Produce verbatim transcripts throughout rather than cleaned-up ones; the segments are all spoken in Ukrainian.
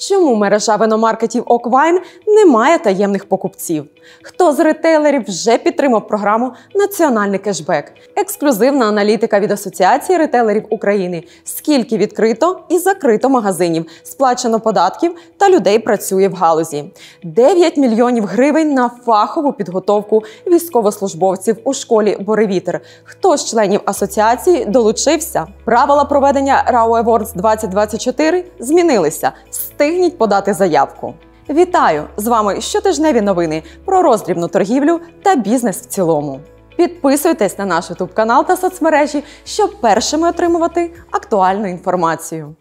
Чому мережа виномаркетів Ок-Вайн не має таємних покупців? Хто з ретейлерів вже підтримав програму «Національний кешбек»? Ексклюзивна аналітика від Асоціації ретейлерів України. Скільки відкрито і закрито магазинів, сплачено податків та людей працює в галузі. дев'ять мільйонів гривень на фахову підготовку військовослужбовців у школі «Буревітер». Хто з членів асоціації долучився? Правила проведення РАО Awards двадцять двадцять чотири змінилися. Встигніть подати заявку. Вітаю! З вами щотижневі новини про роздрібну торгівлю та бізнес в цілому. Підписуйтесь на наш ютуб канал та соцмережі, щоб першими отримувати актуальну інформацію.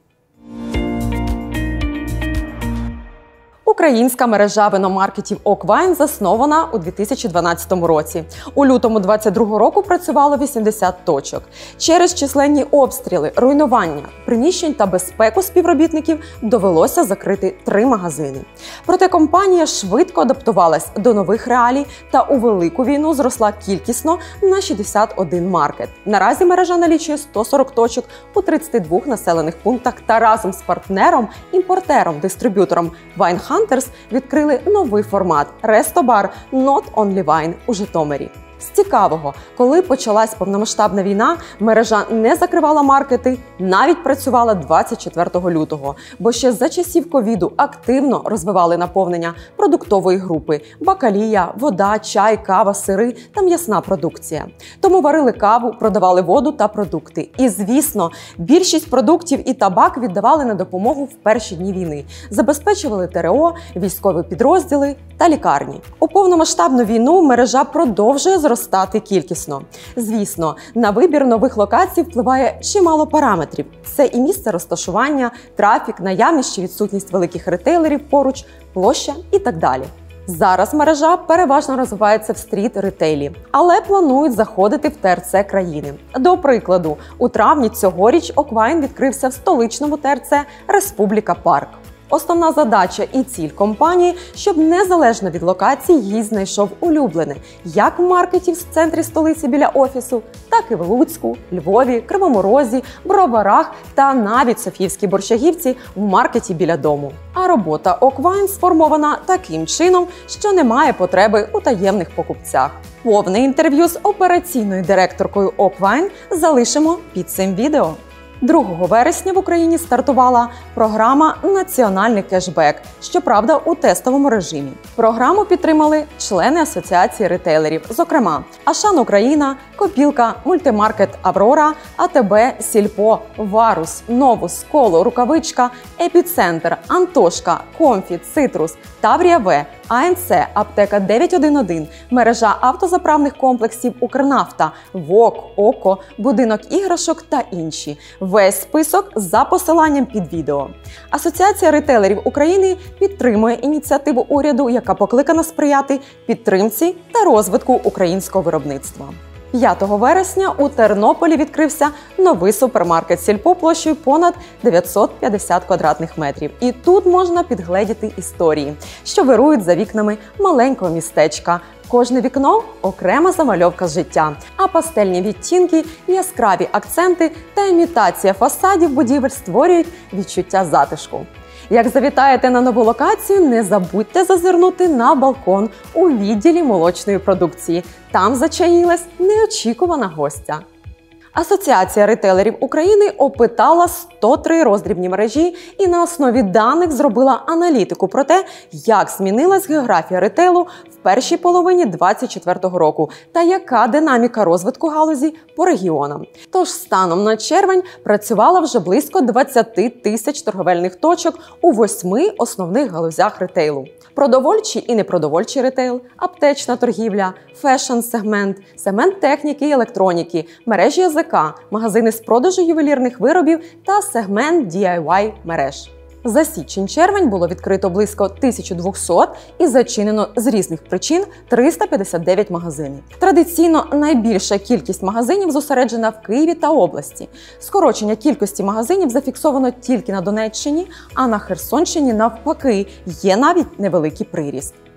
Українська мережа виномаркетів Ок-Вайн заснована у дві тисячі дванадцятому році. У лютому двадцять другого року працювало вісімдесят точок. Через численні обстріли, руйнування приміщень та безпеку співробітників довелося закрити три магазини. Проте компанія швидко адаптувалась до нових реалій та у велику війну зросла кількісно на шістдесят один маркет. Наразі мережа налічує сто сорок точок у тридцяти двох населених пунктах та разом з партнером, імпортером, дистриб'ютором Wine Hunters відкрили новий формат – Рестобар Not Only Wine у Житомирі. З цікавого, коли почалась повномасштабна війна, мережа не закривала маркети, навіть працювала двадцять четвертого лютого, бо ще за часів ковіду активно розвивали наповнення продуктової групи – бакалія, вода, чай, кава, сири та м'ясна продукція. Тому варили каву, продавали воду та продукти. І, звісно, більшість продуктів і табак віддавали на допомогу в перші дні війни, забезпечували ТРО, військові підрозділи та лікарні. У повномасштабну війну мережа продовжує зростати кількісно. Звісно, на вибір нових локацій впливає чимало параметрів. Це і місце розташування, трафік, наявність чи відсутність великих ретейлерів поруч, площа і так далі. Зараз мережа переважно розвивається в стріт-ретейлі, але планують заходити в ТРЦ країни. До прикладу, у травні цьогоріч Ок-Вайн відкрився в столичному ТРЦ «Республіка Парк». Основна задача і ціль компанії, щоб незалежно від локації гість знайшов улюблене, як в маркеті в центрі столиці біля офісу, так і в Луцьку, Львові, Кривому Розі, Броварах та навіть Софіївській Борщагівці в маркеті біля дому. А робота Ок-Вайн сформована таким чином, що немає потреби у таємних покупцях. Повне інтерв'ю з операційною директоркою Ок-Вайн залишимо під цим відео. другого вересня в Україні стартувала програма «Національний кешбек», щоправда, у тестовому режимі. Програму підтримали члени Асоціації ретейлерів, зокрема Ашан Україна, Копілка, Мультимаркет Аврора, АТБ, Сільпо, Варус, Новус, Коло, Рукавичка, Епіцентр, Антошка, Комфі, Цитрус, Таврія В, АНЦ, Аптека дев'ять один один, мережа автозаправних комплексів Укрнафта, ВОК, ОКО, Будинок іграшок та інші. Весь список за посиланням під відео. Асоціація ретейлерів України підтримує ініціативу уряду, яка покликана сприяти підтримці та розвитку українського виробництва. п'ятого вересня у Тернополі відкрився новий супермаркет Сільпо площею понад дев'ятсот п'ятдесят квадратних метрів. І тут можна підгледіти історії, що вирують за вікнами маленького містечка. Кожне вікно – окрема замальовка з життя, а пастельні відтінки, яскраві акценти та імітація фасадів будівель створюють відчуття затишку. Як завітаєте на нову локацію, не забудьте зазирнути на балкон у відділі молочної продукції. Там зачаїлась неочікувана гостя. Асоціація ретейлерів України опитала сто три роздрібні мережі і на основі даних зробила аналітику про те, як змінилась географія ретейлу в першій половині двадцять четвертого року та яка динаміка розвитку галузі по регіонам. Тож станом на червень працювала вже близько двадцяти тисяч торговельних точок у восьми основних галузях ретейлу. Продовольчий і непродовольчий ретейл, аптечна торгівля, фешн-сегмент, сегмент техніки і електроніки, мережі язика, магазини з продажу ювелірних виробів та сегмент ді ай вай мереж. За січень-червень було відкрито близько тисяча двісті і зачинено з різних причин триста п'ятдесят дев'ять магазинів. Традиційно найбільша кількість магазинів зосереджена в Києві та області. Скорочення кількості магазинів зафіксовано тільки на Донеччині, а на Херсонщині навпаки є навіть невеликий приріст.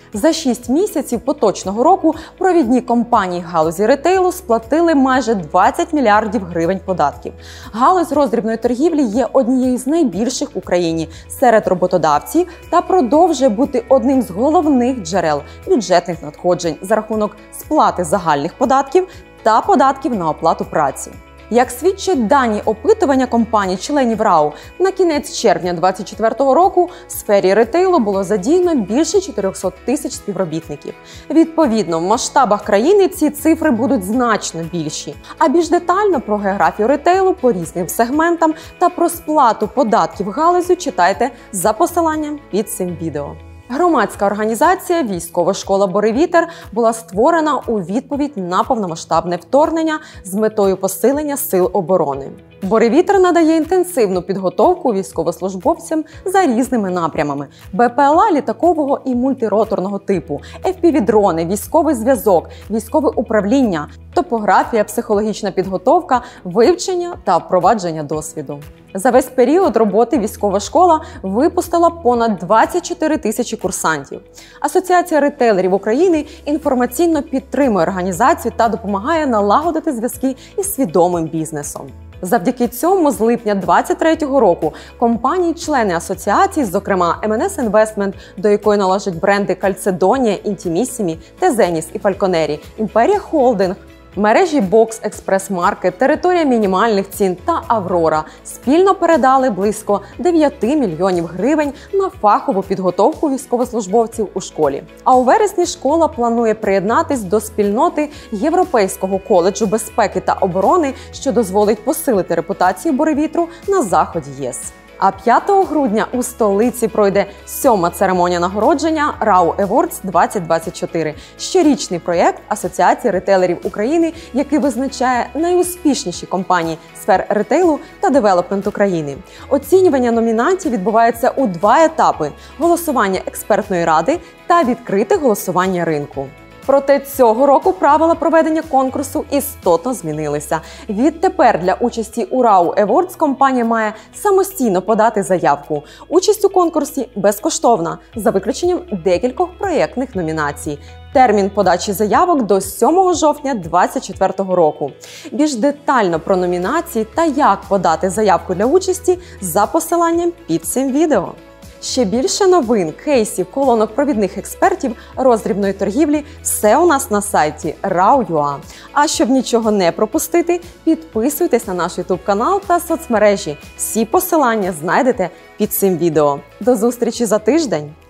За шість місяців поточного року провідні компанії галузі ретейлу сплатили майже двадцять мільярдів гривень податків. Галузь роздрібної торгівлі є однією з найбільших в Україні серед роботодавців та продовжує бути одним з головних джерел бюджетних надходжень за рахунок сплати загальних податків та податків на оплату праці. Як свідчать дані опитування компаній-членів РАУ, на кінець червня двадцять четвертого року в сфері ретейлу було задіяно більше чотирьохсот тисяч співробітників. Відповідно, в масштабах країни ці цифри будуть значно більші. А більш детально про географію ретейлу по різним сегментам та про сплату податків галузю читайте за посиланням під цим відео. Громадська організація «Військова школа Боревітер» була створена у відповідь на повномасштабне вторгнення з метою посилення сил оборони. Боревітер надає інтенсивну підготовку військовослужбовцям за різними напрямами – Б П Л А літакового і мультироторного типу, Еф Пі ві-дрони, військовий зв'язок, військове управління, топографія, психологічна підготовка, вивчення та впровадження досвіду. За весь період роботи військова школа випустила понад двадцять чотири тисячі курсантів. Асоціація ретейлерів України інформаційно підтримує організацію та допомагає налагодити зв'язки із свідомим бізнесом. Завдяки цьому з липня двадцять третього року компанії-члени асоціації, зокрема Ем Ен Ес Investment, до якої належать бренди Кальцедонія, Інтімісімі, Тезеніс і Фальконері, Імперія Холдинг, мережі Бокс, Експрес-Маркет, Територія мінімальних цін та Аврора спільно передали близько дев'яти мільйонів гривень на фахову підготовку військовослужбовців у школі. А у вересні школа планує приєднатись до спільноти Європейського коледжу безпеки та оборони, що дозволить посилити репутацію Боревітру на заході ЄС. А п'ятого грудня у столиці пройде сьома церемонія нагородження РАУ Awards двадцять двадцять чотири – щорічний проєкт Асоціації ретейлерів України, який визначає найуспішніші компанії сфер ретейлу та девелопмент України. Оцінювання номінантів відбувається у два етапи – голосування експертної ради та відкрите голосування ринку. Проте цього року правила проведення конкурсу істотно змінилися. Відтепер для участі у РАУ Awards компанія має самостійно подати заявку. Участь у конкурсі безкоштовна, за виключенням декількох проєктних номінацій. Термін подачі заявок до сьомого жовтня двадцять четвертого року. Більш детально про номінації та як подати заявку для участі за посиланням під цим відео. Ще більше новин, кейсів, колонок провідних експертів роздрібної торгівлі – все у нас на сайті рау крапка ю а. А щоб нічого не пропустити, підписуйтесь на наш ютуб канал та соцмережі. Всі посилання знайдете під цим відео. До зустрічі за тиждень!